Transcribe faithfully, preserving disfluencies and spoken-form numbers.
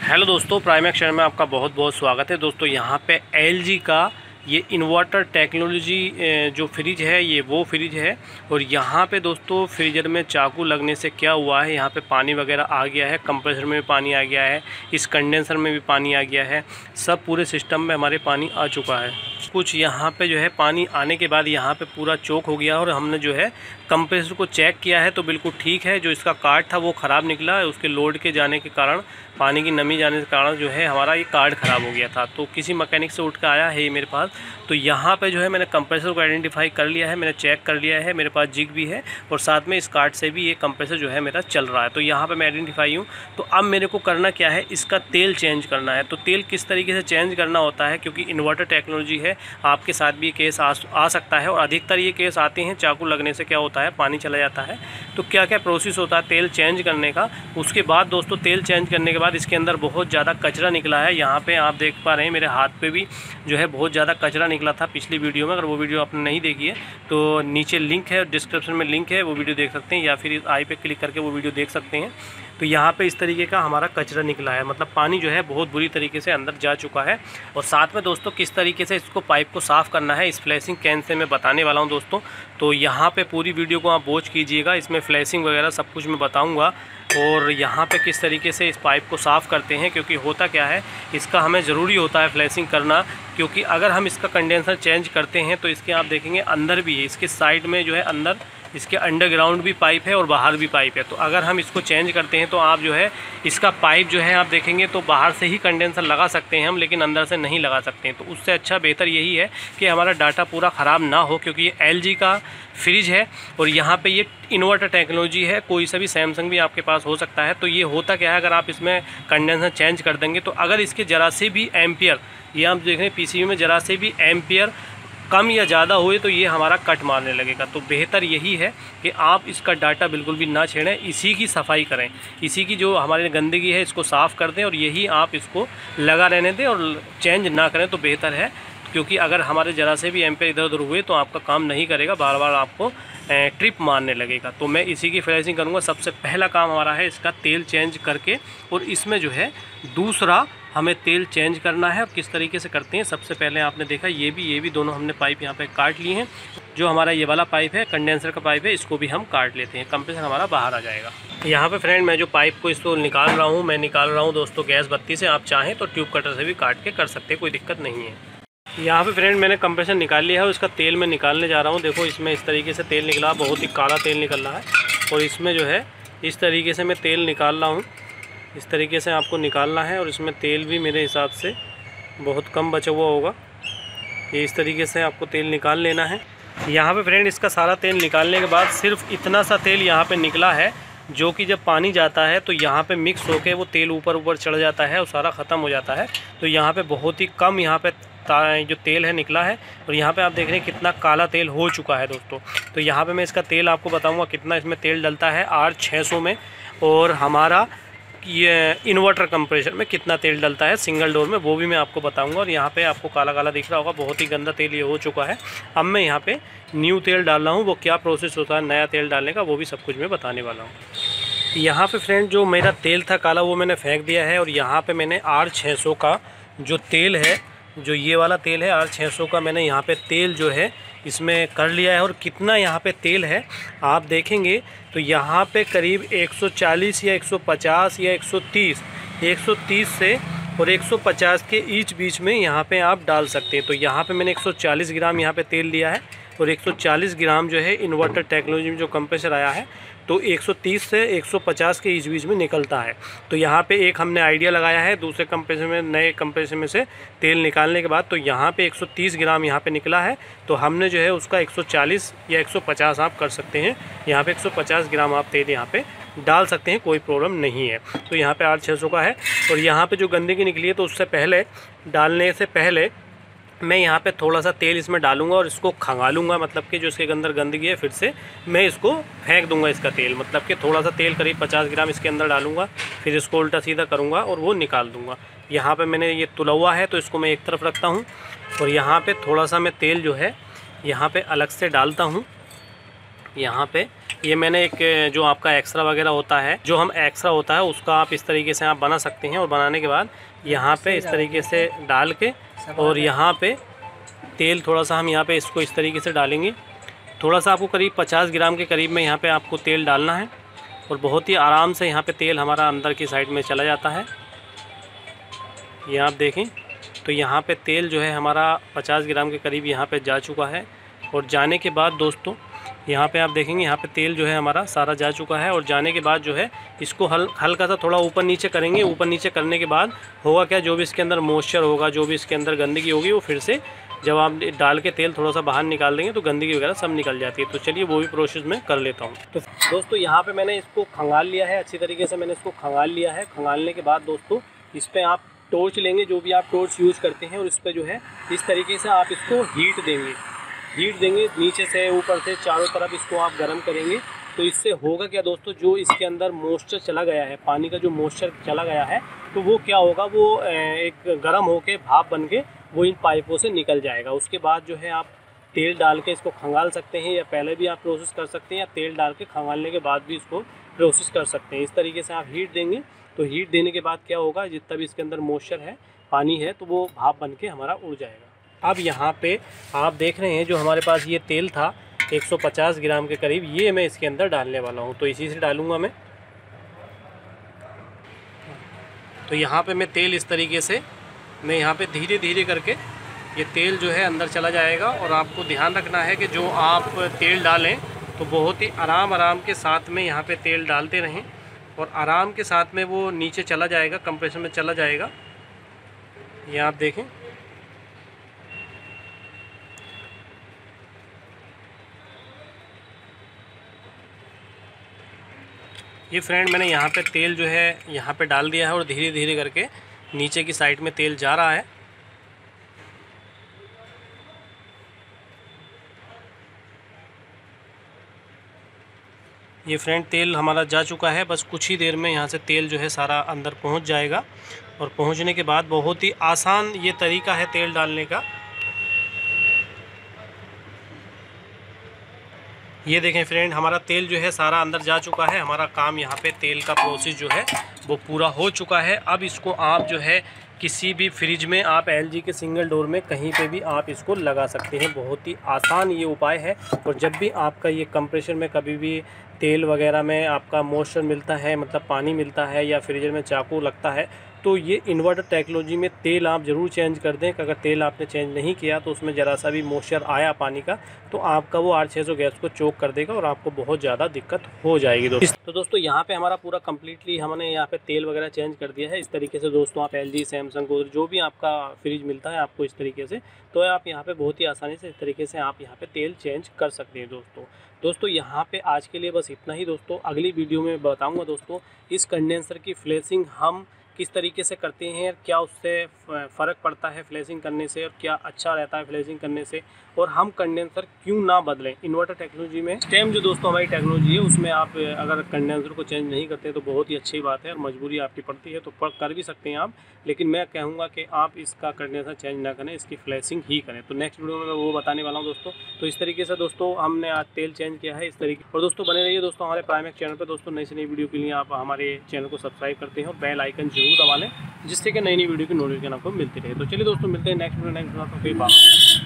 Hello दोस्तों, Primax channel में आपका बहुत बहुत स्वागत है। दोस्तों यहाँ पे एलजी का ये इन्वर्टर टेक्नोलॉजी जो फ्रिज है ये वो फ्रिज है। और यहाँ पे दोस्तों फ्रीजर में चाकू लगने से क्या हुआ है, यहाँ पे पानी वगैरह आ गया है, कंप्रेसर में भी पानी आ गया है, इस कंडेंसर में भी पानी आ गया है, सब पूरे सिस्टम में हमारे पानी आ चुका है। कुछ यहाँ पे जो है पानी आने के बाद यहाँ पे पूरा चोक हो गया और हमने जो है कंप्रेसर को चेक किया है तो बिल्कुल ठीक है। जो इसका कार्ड था वो ख़राब निकला है, उसके लोड के जाने के कारण, पानी की नमी जाने के कारण जो है हमारा ये कार्ड ख़राब हो गया था। तो किसी मैकेनिक से उठ कर आया है ये मेरे पास। तो यहाँ पे जो है मैंने कंप्रेसर को आइडेंटिफाई कर लिया है, मैंने चेक कर लिया है, मेरे पास जिग भी है और साथ में इस कार्ड से भी ये कंप्रेसर जो है मेरा चल रहा है। तो यहाँ पे मैं आइडेंटिफाई हूँ। तो अब मेरे को करना क्या है, इसका तेल चेंज करना है। तो तेल किस तरीके से चेंज करना होता है, क्योंकि इन्वर्टर टेक्नोलॉजी है, आपके साथ भी ये केस आ, आ सकता है और अधिकतर ये केस आते हैं। चाकू लगने से क्या होता है, पानी चला जाता है। तो क्या क्या प्रोसेस होता है तेल चेंज करने का। उसके बाद दोस्तों तेल चेंज करने के बाद इसके अंदर बहुत ज़्यादा कचरा निकला है। यहाँ पे आप देख पा रहे हैं मेरे हाथ पे भी जो है बहुत ज़्यादा कचरा निकला था पिछली वीडियो में। अगर वो वीडियो आपने नहीं देखी है तो नीचे लिंक है, डिस्क्रिप्शन में लिंक है, वो वीडियो देख सकते हैं, या फिर आई पे क्लिक करके वो वीडियो देख सकते हैं। तो यहाँ पे इस तरीके का हमारा कचरा निकला है, मतलब पानी जो है बहुत बुरी तरीके से अंदर जा चुका है। और साथ में दोस्तों किस तरीके से इसको पाइप को साफ़ करना है इस फ्लैशिंग कैन से मैं बताने वाला हूँ दोस्तों। तो यहाँ पे पूरी वीडियो को आप वॉच कीजिएगा, इसमें फ्लैशिंग वगैरह सब कुछ मैं बताऊँगा। और यहाँ पे किस तरीके से इस पाइप को साफ़ करते हैं, क्योंकि होता क्या है, इसका हमें ज़रूरी होता है फ्लैशिंग करना। क्योंकि अगर हम इसका कंडेंसर चेंज करते हैं तो इसके आप देखेंगे अंदर भी है, इसके साइड में जो है अंदर इसके अंडरग्राउंड भी पाइप है और बाहर भी पाइप है। तो अगर हम इसको चेंज करते हैं तो आप जो है इसका पाइप जो है आप देखेंगे तो बाहर से ही कंडेंसर लगा सकते हैं हम, लेकिन अंदर से नहीं लगा सकते हैं। तो उससे अच्छा बेहतर यही है कि हमारा डाटा पूरा ख़राब ना हो, क्योंकि ये एलजी का फ्रिज है और यहाँ पे ये इन्वर्टर टेक्नोलॉजी है। कोई सा भी सैमसंग भी आपके पास हो सकता है। तो ये होता क्या है, अगर आप इसमें कंडेंसर चेंज कर देंगे तो अगर इसके ज़रा से भी एम्पियर, ये आप देख रहे हैं पीसीबी में ज़रा से भी एम्पियर कम या ज़्यादा हुए तो ये हमारा कट मारने लगेगा। तो बेहतर यही है कि आप इसका डाटा बिल्कुल भी ना छेड़ें, इसी की सफाई करें, इसी की जो हमारी गंदगी है इसको साफ़ कर दें और यही आप इसको लगा रहने दें और चेंज ना करें तो बेहतर है। क्योंकि अगर हमारे ज़रा से भी एम्पेयर इधर उधर हुए तो आपका काम नहीं करेगा, बार बार आपको ट्रिप मारने लगेगा। तो मैं इसी की फ्लैशिंग करूँगा। सबसे पहला काम हमारा है इसका तेल चेंज करके, और इसमें जो है दूसरा हमें तेल चेंज करना है। और किस तरीके से करते हैं, सबसे पहले आपने देखा ये भी ये भी दोनों हमने पाइप यहाँ पे काट लिए हैं। जो हमारा ये वाला पाइप है कंडेंसर का पाइप है, इसको भी हम काट लेते हैं, कंप्रेसर हमारा बाहर आ जाएगा। यहाँ पे फ्रेंड मैं जो पाइप को इसको निकाल रहा हूँ, मैं निकाल रहा हूँ दोस्तों गैस बत्ती से। आप चाहें तो ट्यूब कटर से भी काट के कर सकते हैं, कोई दिक्कत नहीं है। यहाँ पे फ्रेंड मैंने कंप्रेसर निकाल लिया है और इसका तेल मैं निकालने जा रहा हूँ। देखो इसमें इस तरीके से तेल निकला, बहुत ही काला तेल निकल रहा है। और इसमें जो है इस तरीके से मैं तेल निकाल रहा हूँ, इस तरीके से आपको निकालना है। और इसमें तेल भी मेरे हिसाब से बहुत कम बचा हुआ होगा, ये इस तरीके से आपको तेल निकाल लेना है। यहाँ पे फ्रेंड इसका सारा तेल निकालने के बाद सिर्फ इतना सा तेल यहाँ पे निकला है, जो कि जब पानी जाता है तो यहाँ पे मिक्स होके वो तेल ऊपर ऊपर चढ़ जाता है और सारा ख़त्म हो जाता है। तो यहाँ पे बहुत ही कम यहाँ पे जो तेल है निकला है। और यहाँ पे आप देख रहे हैं कितना काला तेल हो चुका है दोस्तों। तो यहाँ पे मैं इसका तेल आपको बताऊँगा कितना इसमें तेल डलता है आर छः सौ में, और हमारा ये इन्वर्टर कंप्रेसर में कितना तेल डलता है सिंगल डोर में, वो भी मैं आपको बताऊंगा। और यहाँ पे आपको काला काला दिख रहा होगा, बहुत ही गंदा तेल ये हो चुका है। अब मैं यहाँ पे न्यू तेल डाल रहा हूँ, वो क्या प्रोसेस होता है नया तेल डालने का वो भी सब कुछ मैं बताने वाला हूँ। यहाँ पे फ्रेंड जो मेरा तेल था काला वो मैंने फेंक दिया है। और यहाँ पे मैंने आर छः सौ का जो तेल है, जो ये वाला तेल है आर छः सौ का, मैंने यहाँ पे तेल जो है इसमें कर लिया है। और कितना यहाँ पे तेल है आप देखेंगे तो यहाँ पे करीब एक सौ चालीस या एक सौ पचास या एक सौ तीस, एक सौ तीस से और एक सौ पचास के ईच बीच में यहाँ पे आप डाल सकते हैं। तो यहाँ पे मैंने एक सौ चालीस ग्राम यहाँ पे तेल लिया है और एक सौ चालीस ग्राम जो है इन्वर्टर टेक्नोलॉजी में जो कंप्रेसर आया है तो एक सौ तीस से एक सौ पचास के इस बीच में निकलता है। तो यहाँ पे एक हमने आइडिया लगाया है दूसरे कंप्रेसर में, नए कंप्रेसर में से तेल निकालने के बाद। तो यहाँ पे एक सौ तीस ग्राम यहाँ पे निकला है, तो हमने जो है उसका एक सौ चालीस या एक सौ पचास आप कर सकते हैं। यहाँ पे एक सौ पचास ग्राम आप तेल यहाँ पे डाल सकते हैं, कोई प्रॉब्लम नहीं है। तो यहाँ पे आर छः सौ का है। और यहाँ पे जो गंदगी निकली है तो उससे पहले, डालने से पहले मैं यहाँ पे थोड़ा सा तेल इसमें डालूंगा और इसको खंगालूंगा, मतलब कि जो इसके अंदर गंदगी है फिर से मैं इसको फेंक दूंगा इसका तेल। मतलब कि थोड़ा सा तेल करीब पचास ग्राम इसके अंदर डालूंगा, फिर इसको उल्टा सीधा करूंगा और वो निकाल दूंगा। यहाँ पे मैंने ये तुला हुआ है तो इसको मैं एक तरफ रखता हूँ। और यहाँ पे थोड़ा सा मैं तेल जो है यहाँ पे अलग से डालता हूँ। यहाँ पे ये मैंने एक जो आपका एक्स्ट्रा वगैरह होता है, जो हम एक्स्ट्रा होता है उसका आप इस तरीके से आप बना सकते हैं। और बनाने के बाद यहाँ पे इस तरीके से डाल के और यहाँ पे तेल थोड़ा सा हम यहाँ पे इसको इस तरीके से डालेंगे। थोड़ा सा आपको करीब पचास ग्राम के करीब में यहाँ पे आपको तेल डालना है और बहुत ही आराम से यहाँ पे तेल हमारा अंदर की साइड में चला जाता है। ये आप देखें तो यहाँ पे तेल जो है हमारा पचास ग्राम के करीब यहाँ पे जा चुका है। और जाने के बाद दोस्तों यहाँ पे आप देखेंगे यहाँ पे तेल जो है हमारा सारा जा चुका है। और जाने के बाद जो है इसको हल हल्का सा थोड़ा ऊपर नीचे करेंगे। ऊपर नीचे करने के बाद होगा क्या, जो भी इसके अंदर मॉइस्चर होगा, जो भी इसके अंदर गंदगी होगी, वो फिर से जब आप डाल के तेल थोड़ा सा बाहर निकाल देंगे तो गंदगी वगैरह सब निकल जाती है। तो चलिए वो भी प्रोसेस मैं कर लेता हूँ। तो दोस्तों यहाँ पे मैंने इसको खंगाल लिया है, अच्छी तरीके से मैंने इसको खंगाल लिया है। खंगालने के बाद दोस्तों इस पर आप टॉर्च लेंगे, जो भी आप टॉर्च यूज़ करते हैं, और इस पर जो है इस तरीके से आप इसको हीट देंगे हीट देंगे नीचे से ऊपर से चारों तरफ इसको आप गर्म करेंगे। तो इससे होगा क्या दोस्तों, जो इसके अंदर मॉइस्चर चला गया है, पानी का जो मॉइस्चर चला गया है, तो वो क्या होगा, वो एक गर्म होके भाप बन के वो इन पाइपों से निकल जाएगा। उसके बाद जो है आप तेल डाल के इसको खंगाल सकते हैं, या पहले भी आप प्रोसेस कर सकते हैं, या तेल डाल के खंगालने के बाद भी इसको प्रोसेस कर सकते हैं। इस तरीके से आप हीट देंगे तो हीट देने के बाद क्या होगा, जितना भी इसके अंदर मॉइस्चर है, पानी है, तो वो भाप बन के हमारा उड़ जाएगा। अब यहाँ पे आप देख रहे हैं जो हमारे पास ये तेल था एक सौ पचास ग्राम के करीब, ये मैं इसके अंदर डालने वाला हूँ। तो इसी से डालूँगा मैं। तो यहाँ पे मैं तेल इस तरीके से मैं यहाँ पे धीरे धीरे करके ये तेल जो है अंदर चला जाएगा। और आपको ध्यान रखना है कि जो आप तेल डालें तो बहुत ही आराम आराम के साथ में यहाँ पे तेल डालते रहें, और आराम के साथ में वो नीचे चला जाएगा, कंप्रेसर में चला जाएगा। ये आप देखें। ये फ्रेंड मैंने यहाँ पे तेल जो है यहाँ पे डाल दिया है और धीरे धीरे करके नीचे की साइड में तेल जा रहा है। ये फ्रेंड तेल हमारा जा चुका है, बस कुछ ही देर में यहाँ से तेल जो है सारा अंदर पहुँच जाएगा। और पहुँचने के बाद बहुत ही आसान ये तरीका है तेल डालने का। ये देखें फ्रेंड, हमारा तेल जो है सारा अंदर जा चुका है। हमारा काम यहाँ पे तेल का प्रोसेस जो है वो पूरा हो चुका है। अब इसको आप जो है किसी भी फ्रिज में, आप एलजी के सिंगल डोर में कहीं पे भी आप इसको लगा सकते हैं। बहुत ही आसान ये उपाय है। और जब भी आपका ये कंप्रेसर में कभी भी तेल वगैरह में आपका मॉइस्चर मिलता है, मतलब पानी मिलता है, या फ्रीजर में चाकू लगता है, तो ये इन्वर्टर टेक्नोलॉजी में तेल आप ज़रूर चेंज कर दें। अगर तेल आपने चेंज नहीं किया तो उसमें ज़रा सा भी मॉइस्चर आया पानी का, तो आपका वो आर छः सौ गैस को चोक कर देगा और आपको बहुत ज़्यादा दिक्कत हो जाएगी दोस्तों। तो दोस्तों यहाँ पे हमारा पूरा कम्प्लीटली हमने यहाँ पे तेल वगैरह चेंज कर दिया है। इस तरीके से दोस्तों आप एल जी, सैमसंग को जो भी आपका फ्रिज मिलता है आपको इस तरीके से, तो आप यहाँ पर बहुत ही आसानी से इस तरीके से आप यहाँ पर तेल चेंज कर सकते हैं दोस्तों। दोस्तों यहाँ पे आज के लिए बस इतना ही दोस्तों। अगली वीडियो में बताऊँगा दोस्तों इस कंडेंसर की फ्लैशिंग हम किस तरीके से करते हैं, क्या उससे फ़र्क पड़ता है फ्लैशिंग करने से, और क्या अच्छा रहता है फ्लैशिंग करने से, और हम कंडेंसर क्यों ना बदलें। इन्वर्टर टेक्नोलॉजी में स्टेम जो दोस्तों हमारी टेक्नोलॉजी है, उसमें आप अगर कंडेंसर को चेंज नहीं करते तो बहुत ही अच्छी बात है, और मजबूरी आपकी पड़ती है तो कर भी सकते हैं आप। लेकिन मैं कहूँगा कि आप इसका कंडेंसर चेंज ना करें, इसकी फ्लैशिंग ही करें। तो नेक्स्ट वीडियो में मैं वो बताने वाला हूँ दोस्तों। तो इस तरीके से दोस्तों हमने आज तेल चेंज किया है इस तरीके। और दोस्तों बने रहिए दोस्तों हमारे प्राइमेक्स चैनल पर दोस्तों। नई से नई वीडियो के लिए आप हमारे चैनल को सब्सक्राइब करते हैं और बेल आइकन जरूर दबा लें, जिससे कि नई नई वीडियो की नोटिफिकेशन आपको मिलती रहे। तो चलिए दोस्तों मिलते हैं नेक्स्ट वीडियो नेक्स्ट वीडियो फिर बात।